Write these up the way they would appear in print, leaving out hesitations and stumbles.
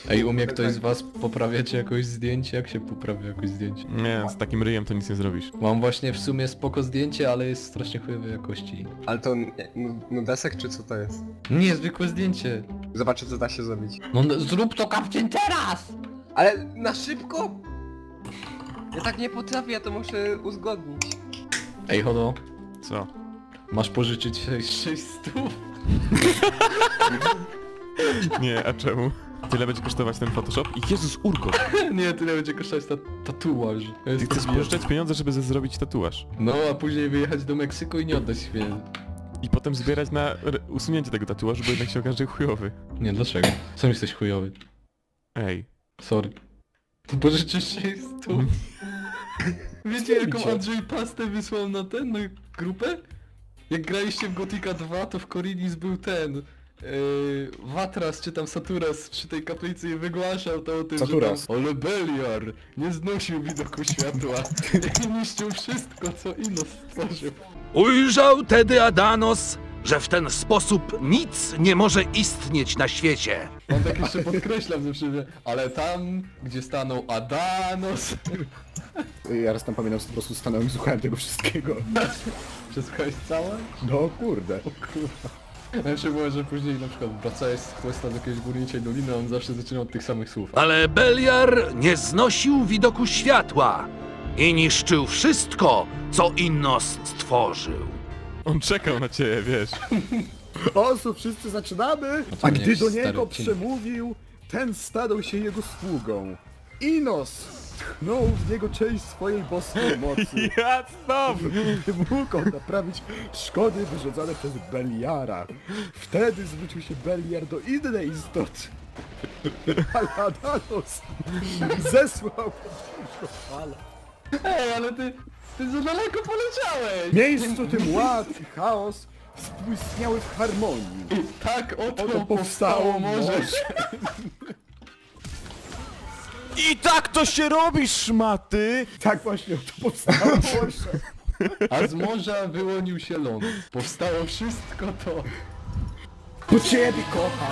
Ej, umie ktoś z was poprawiać jakoś zdjęcie? Jak się poprawia jakoś zdjęcie? Nie, z takim ryjem to nic nie zrobisz. Mam właśnie w sumie spoko zdjęcie, ale jest strasznie chujowej jakości. Ale to nudesek czy co to jest? Nie, zwykłe zdjęcie. Zobaczę co da się zrobić. No zrób to, kapcień, teraz! Ale na szybko? Ja tak nie potrafię, ja to muszę uzgodnić. Ej, Hodo, Co? masz pożyczyć 600? Nie, a czemu? Tyle będzie kosztować ten Photoshop? I Jezus, urgot! Nie, tyle będzie kosztować tatuaż. Ty chcesz pożyczać pieniądze, żeby zrobić tatuaż. No, a później wyjechać do Meksyku i nie oddać pieniędzy. I potem zbierać na usunięcie tego tatuażu, bo jednak się okaże chujowy. Nie, dlaczego? Sam jesteś chujowy. Ej. Sorry. To pożyczysz 600? Wiecie jaką Andrzej pastę wysłał na grupę? Jak graliście w Gothica 2, to w Korinis był ten... Watras czy tam Saturas przy tej kaplicy i wygłaszał to o tym, Saturas. że tam ale Beliar nie znosił widoku światła i niszczył wszystko, co Inos stworzył. Ujrzał tedy Adanos, że w ten sposób nic nie może istnieć na świecie. On tak jeszcze podkreślam zawsze, że ale tam, gdzie stanął Adanos... Ja raz tam pamiętam, że po prostu stanąłem i słuchałem tego wszystkiego. Przesłuchałeś całe? No kurde. O kurwa. Najlepsze było, że później na przykład wracałeś z questa do jakiejś górniczej doliny, a on zawsze zaczynał od tych samych słów. Ale Beliar nie znosił widoku światła i niszczył wszystko, co Innos stworzył. On czekał na ciebie, wiesz. O, co wszyscy zaczynamy? co A mnie gdy jakiś do stary niego odcinek. przemówił, ten stał się jego sługą. Inos tchnął w niego część swojej boskiej mocy. Ja stop! Mógł on naprawić szkody wyrządzone przez Beliara. Wtedy zwrócił się Beliar do innej istoty. Ale Adanos zesłał potężną falę. Ej, ale ty za daleko poleciałeś! W miejscu tym ład i chaos współistniały w harmonii. Tak oto Oto powstało morze. I tak to się robi, szmaty! Tak właśnie oto powstało morze. A z morza wyłonił się ląd. Powstało wszystko to. Po ciebie kocham.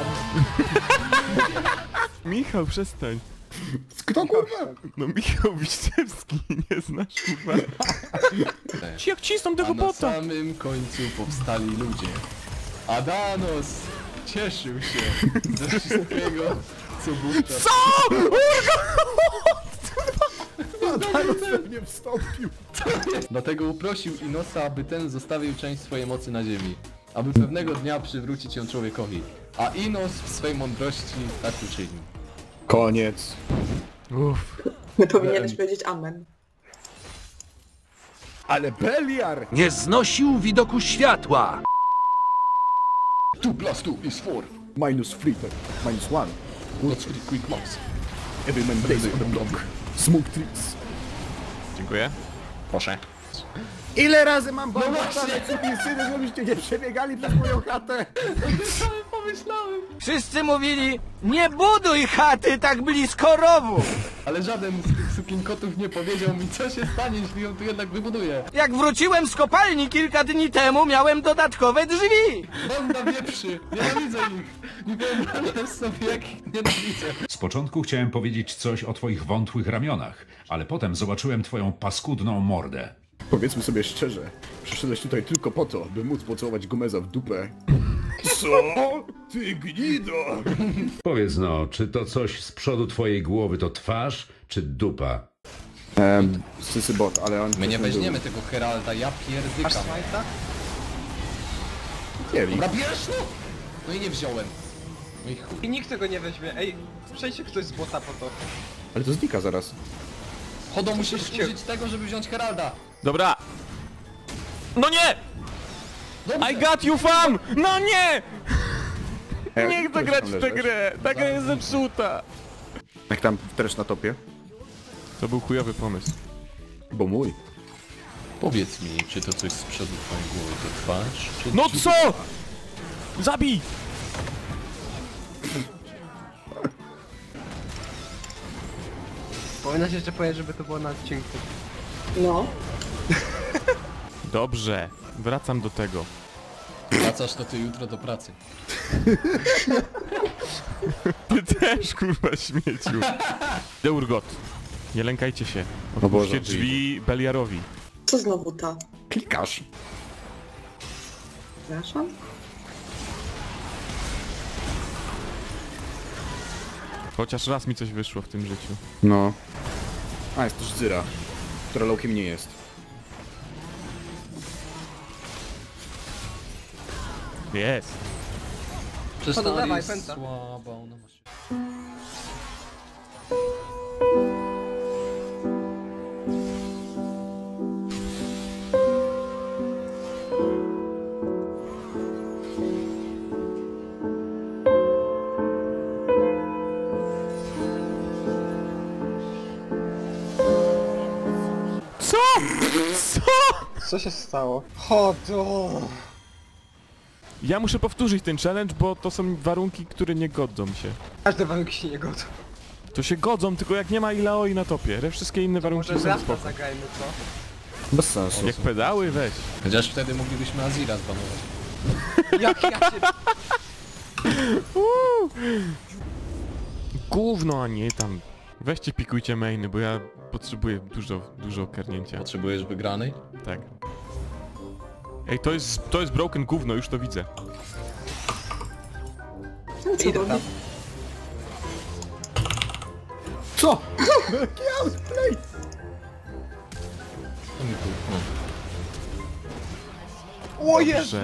Michał, przestań. Kto kurwa? No Michał Wiśniewski, nie znasz kurwa. Jak cisną A tego na bota! samym końcu powstali ludzie. Adanos cieszył się ze wszystkiego, co wówczas... Co?! Adanos we mnie wstąpił. Dlatego uprosił Inosa, aby ten zostawił część swojej mocy na ziemi, aby pewnego dnia przywrócić ją człowiekowi. A Inos w swej mądrości tak uczynił. Koniec. Uff. Powinieneś powiedzieć amen. Ale Beliar! Nie znosił widoku światła. 2 + 2 is 4. Minus flitter. Minus one. What's the quick max? Every man plays on the block. Smoke trees. Dziękuję. Proszę. Ile razy mam bałwanę, syny, żebyście nie przebiegali przez moją chatę? Pomyślałem. Wszyscy mówili, nie buduj chaty tak blisko rowu. Ale żaden z tych sukienkotów nie powiedział mi, co się stanie, jeśli ją tu jednak wybuduję. Jak wróciłem z kopalni kilka dni temu, miałem dodatkowe drzwi. Banda wieprzy, nienawidzę ich. Nie wyobrażasz sobie, jak ich nienawidzę. Z początku chciałem powiedzieć coś o twoich wątłych ramionach, ale potem zobaczyłem twoją paskudną mordę. Powiedzmy sobie szczerze, przyszedłeś tutaj tylko po to, by móc pocałować Gomeza w dupę. Co? Ty gnido! Powiedz no, czy to coś z przodu twojej głowy to twarz, czy dupa? Sysy bot, ale on... My nie weźmiemy tego Heralda, ja Masz pierdykam. smajta? Nie wiem. Dobra, bierz no! No i nie wziąłem. No i chuj. I nikt tego nie weźmie. Ej, przejdźcie ktoś z bota po to. Ale to znika zaraz. Chodo, musisz użyć tego, żeby wziąć Heralda. Dobra. No nie! Dobrze. I got you fam! No nie! Ej, Nie chcę któryś grać tam w tę leżeć. grę! Ta gra jest zepsuta! Jak tam też na topie? To był chujowy pomysł. Bo mój. Powiedz mi, czy to coś z przodu twojej głowy to twarz, czy... No czy... co?! Zabij! Powinnaś jeszcze powiedzieć, żeby to było na odcinku. No. Dobrze, wracam do tego. Wracasz to ty jutro do pracy. Ty też, kurwa, śmieciu. Deurgot. Nie lękajcie się. O Boże, Otwórzcie drzwi Beliarowi. Co znowu ta? Klikasz. Przepraszam? Chociaż raz mi coś wyszło w tym życiu. No. A, jest też Zyra, która Lokiem nie jest. Jest. Przez Dawaj, Tari jest pęta. słaba, ona ma się... Co? Co? Co się stało? Chodo! Ja muszę powtórzyć ten challenge, bo to są warunki, które nie godzą się. Każde warunki się nie godzą. To się godzą, tylko jak nie ma Illaoi na topie. Wszystkie inne warunki Może są Zrafta spoko. zagrajmy, co? Bez sensu. Jak pedały, weź. Chociaż wtedy moglibyśmy Azira zbanować. Jak ja cię... Gówno, a nie tam. Weźcie pikujcie mainy, bo ja potrzebuję dużo ogarnięcia. Potrzebujesz wygranej? Tak. Ej, to jest broken gówno, już to widzę. No, co Idę robi? tam. Co? Jaki outplay? To mi tu. O Dobrze. Jezu!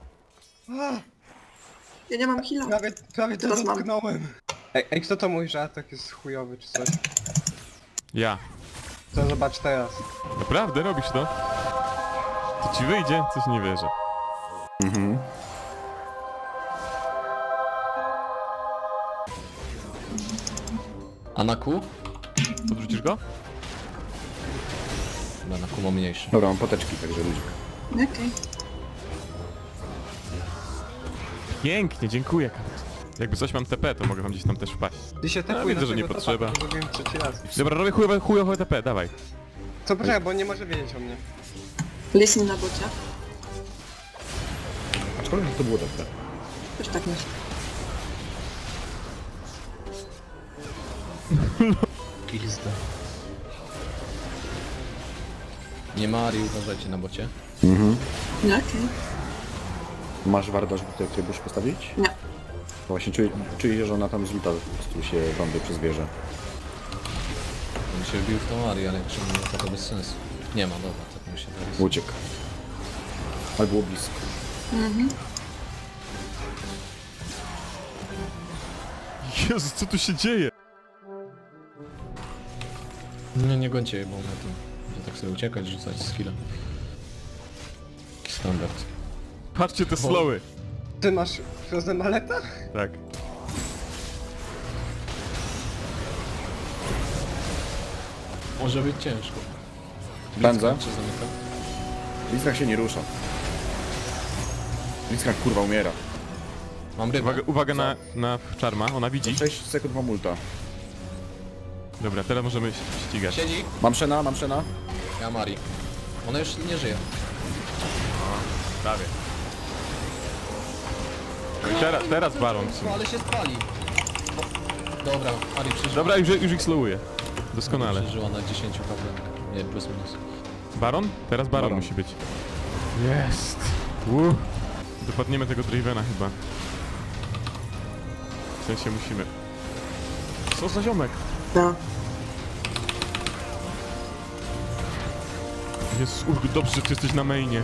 Ja nie mam heal'a. Prawie to Teraz mam. dotknąłem. Ej, kto to mówi, że atak jest chujowy czy coś? Ja. To zobacz teraz. Naprawdę robisz to? To ci wyjdzie? Coś nie wierzę. Mhm. A na Q? Podrzucisz go? Chyba na Q ma mniejszy. Dobra, mam poteczki, także ludzik. Okej. Pięknie, dziękuję, Karol. Jakby coś mam TP, to mogę wam gdzieś tam też wpaść. Ty się No, tepuj widzę, na że nie tego potrzeba. topa, to zrobiłem trzeci raz. Dobra, robię chujowe TP, dawaj. Co poczekaj, bo on nie może wiedzieć o mnie. Listen na bocie. Aczkolwiek to było dobre. Też tak myślę. Pizda. Nie ma Ari, uważajcie na bocie. Mhm. No okej. Masz warda, żeby tutaj trybusz postawić? Nie. No właśnie czuję, że ona tam z ulta po prostu się rąbie przez wieżę. On się wbił w tą Ari, ale jak nie to bez sensu. Nie ma, dobra, tak mi się teraz. Uciekł. Ale było blisko. Jezu, co tu się dzieje? Nie gońcie je, bo na tym. Będzie tak sobie uciekać, rzucać skilla. Taki standard. Patrzcie te slowy. Ty masz Frozen Maleta? Tak. Może być ciężko. Pędzę. Blitzcrank się zamyka. Blitzcrank się nie rusza. Blitzcrank kurwa umiera. Mam rybę. Uwaga na czarma, ona widzi. 6 sekund mam ulta. Dobra, teraz możemy ścigać. Siedzi. Mam Shena, mam Shena. Ja Mari. Ona już nie żyje. Prawie. Teraz Baron. No ale się spali. O, dobra, Ari przeżyła. Dobra, już ich slowuje. Doskonale. Przeżyła na 10 HP. Nie, plus minus. Baron? Teraz Baron Baron. musi być. Jest. Dopadniemy tego Dravena chyba. W sensie musimy. Co za ziomek? No. Jezus, dobrze, że ty jesteś na mainie.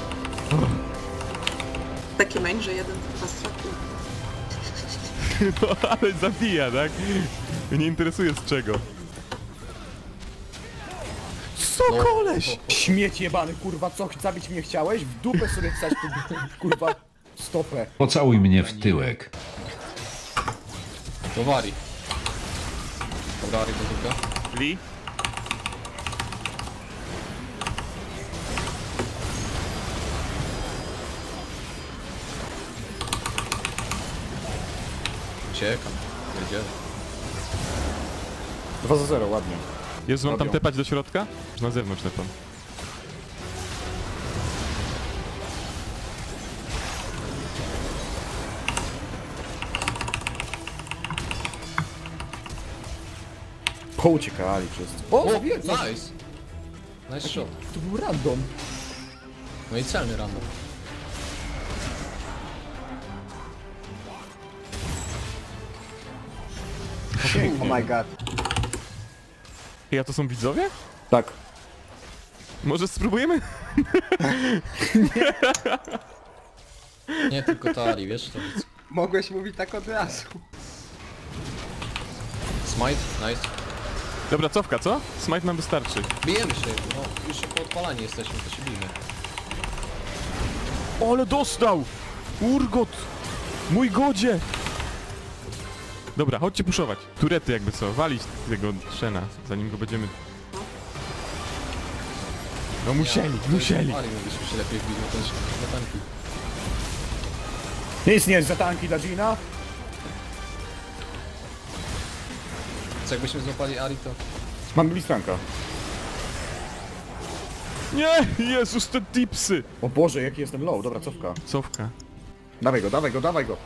Taki main, że jeden fast track. No, ale zabija, tak? Mnie nie interesuje z czego. Co No. koleś? Śmieć jebany, kurwa, co? Zabić mnie chciałeś? W dupę sobie wstać tu, kurwa, stopę. Pocałuj mnie w tyłek. To Wari. Dobra, Ari do druga. Lee? Uciekam. Jedzie. 2-0, ładnie. Jezu, mam tam Robią. tepać do środka? Czy na zewnątrz tepam? Pouciekali wszyscy. O, O, zabiję coś. nice! Nice shot. To był random. No i celny random. Pięknie. Oh my god. Ej, a to są widzowie? Tak. Może spróbujemy? Nie tylko Tari, wiesz, to nic. Mogłeś mówić tak od razu. Smite, nice. Dobra, cofka, co? Smite nam wystarczy. Bijemy się, no już po odpalaniu jesteśmy, to się bijmy. Ale dostał! Urgot! Mój godzie! Dobra, chodźcie puszować. Turety jakby co, walić tego Shena, zanim go będziemy... No musieli. Ari, byśmy się lepiej wbić na tanki. Nic nie jest za tanki dla Gina. Co jakbyśmy złapali Ari, to... Mam blistranka. Nie! Jezus, te tipsy! O Boże, jaki jestem low. Dobra, cofka. Cofka. Dawaj go, dawaj go, dawaj go.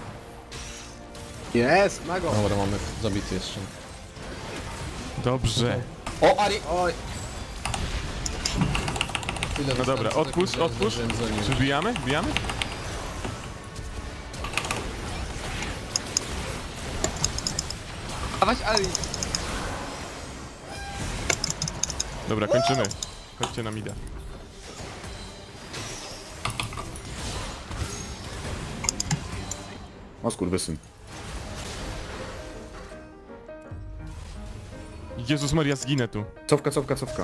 Jest, ma go. Dobra, mamy zabity jeszcze. Dobrze. O, Ari! Oj! Tyle No dobra, dystansu, odpuść, tak odpuść. zdążyłem za nim. Czy wbijamy? Wbijamy? Dawać Ali. Dobra, kończymy. Chodźcie na mida. O skurwysyn. Jezus Maria, zginę tu. Cofka, cofka, cofka.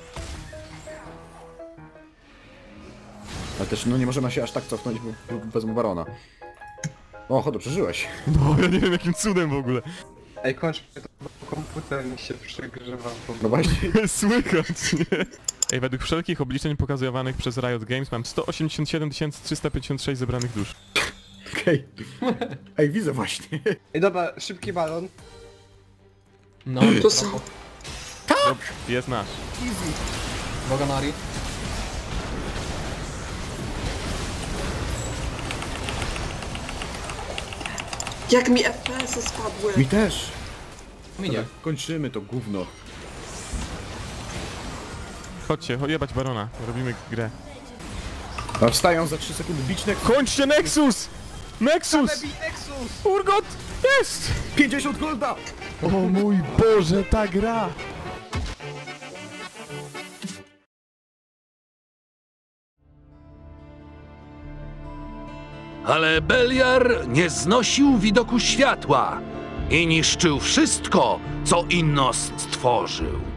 Ale też no nie możemy się aż tak cofnąć, bo wezmę barona. O, chodo, przeżyłeś. No, ja nie wiem jakim cudem w ogóle. Ej, kończmy to, bo komputer mi się przegrzewa. No właśnie. Słychać, nie? Ej, według wszelkich obliczeń pokazywanych przez Riot Games mam 187 356 zebranych dusz. Okej. Ej, widzę właśnie. Ej, dobra, szybki balon. No, Tu są. Jest nasz. Uwaga na Ari. Jak mi FPS-y spadły. Mi też. Minie. Kończymy to gówno. Chodźcie, jebać barona. Robimy grę. A wstają za 3 sekundy biczne. Kończcie Nexus! Nexus! Nexus! Urgot! Jest! 50 golda! O mój Boże, ta gra! Ale Beliar nie znosił widoku światła i niszczył wszystko, co Innos stworzył.